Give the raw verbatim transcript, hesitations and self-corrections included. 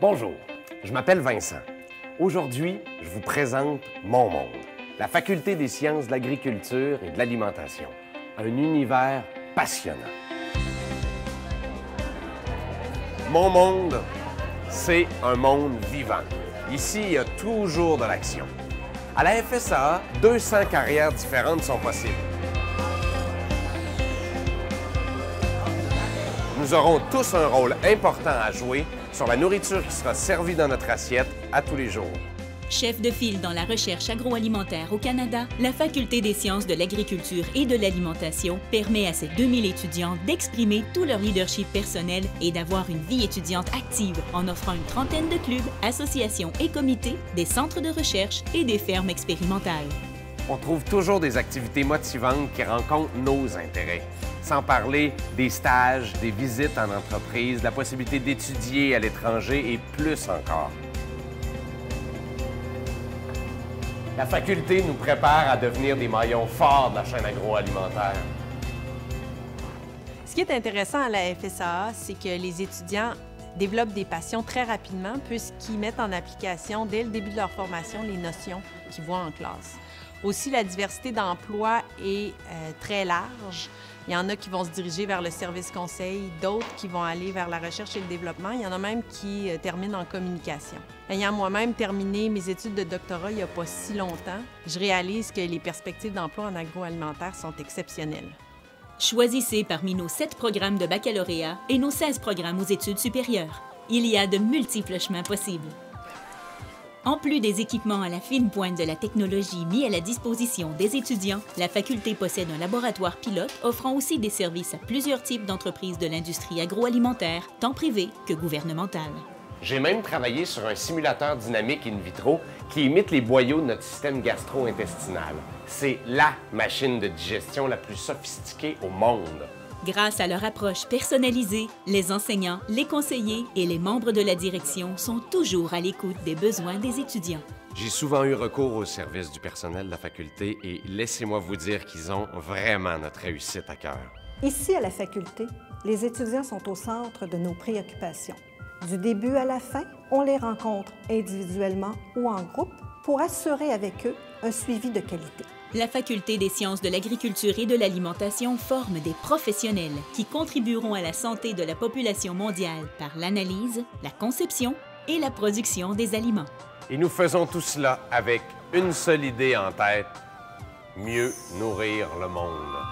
Bonjour, je m'appelle Vincent. Aujourd'hui, je vous présente Mon Monde, la Faculté des sciences de l'agriculture et de l'alimentation. Un univers passionnant. Mon Monde, c'est un monde vivant. Ici, il y a toujours de l'action. À la F S A A, deux cents carrières différentes sont possibles. Nous aurons tous un rôle important à jouer sur la nourriture qui sera servie dans notre assiette à tous les jours. Chef de file dans la recherche agroalimentaire au Canada, la Faculté des sciences de l'agriculture et de l'alimentation permet à ses deux mille étudiants d'exprimer tout leur leadership personnel et d'avoir une vie étudiante active en offrant une trentaine de clubs, associations et comités, des centres de recherche et des fermes expérimentales. On trouve toujours des activités motivantes qui rencontrent nos intérêts. Sans parler des stages, des visites en entreprise, la possibilité d'étudier à l'étranger et plus encore. La faculté nous prépare à devenir des maillons forts de la chaîne agroalimentaire. Ce qui est intéressant à la F S A A, c'est que les étudiants développent des passions très rapidement puisqu'ils mettent en application dès le début de leur formation les notions qu'ils voient en classe. Aussi, la diversité d'emplois est euh, très large. Il y en a qui vont se diriger vers le service conseil, d'autres qui vont aller vers la recherche et le développement. Il y en a même qui euh, terminent en communication. Ayant moi-même terminé mes études de doctorat il n'y a pas si longtemps, je réalise que les perspectives d'emploi en agroalimentaire sont exceptionnelles. Choisissez parmi nos sept programmes de baccalauréat et nos seize programmes aux études supérieures. Il y a de multiples chemins possibles. En plus des équipements à la fine pointe de la technologie mis à la disposition des étudiants, la faculté possède un laboratoire pilote offrant aussi des services à plusieurs types d'entreprises de l'industrie agroalimentaire, tant privées que gouvernementales. J'ai même travaillé sur un simulateur dynamique in vitro qui imite les boyaux de notre système gastro-intestinal. C'est la machine de digestion la plus sophistiquée au monde. Grâce à leur approche personnalisée, les enseignants, les conseillers et les membres de la direction sont toujours à l'écoute des besoins des étudiants. J'ai souvent eu recours au service du personnel de la faculté et laissez-moi vous dire qu'ils ont vraiment notre réussite à cœur. Ici, à la faculté, les étudiants sont au centre de nos préoccupations. Du début à la fin, on les rencontre individuellement ou en groupe pour assurer avec eux un suivi de qualité. La Faculté des sciences de l'agriculture et de l'alimentation forme des professionnels qui contribueront à la santé de la population mondiale par l'analyse, la conception et la production des aliments. Et nous faisons tout cela avec une seule idée en tête, mieux nourrir le monde.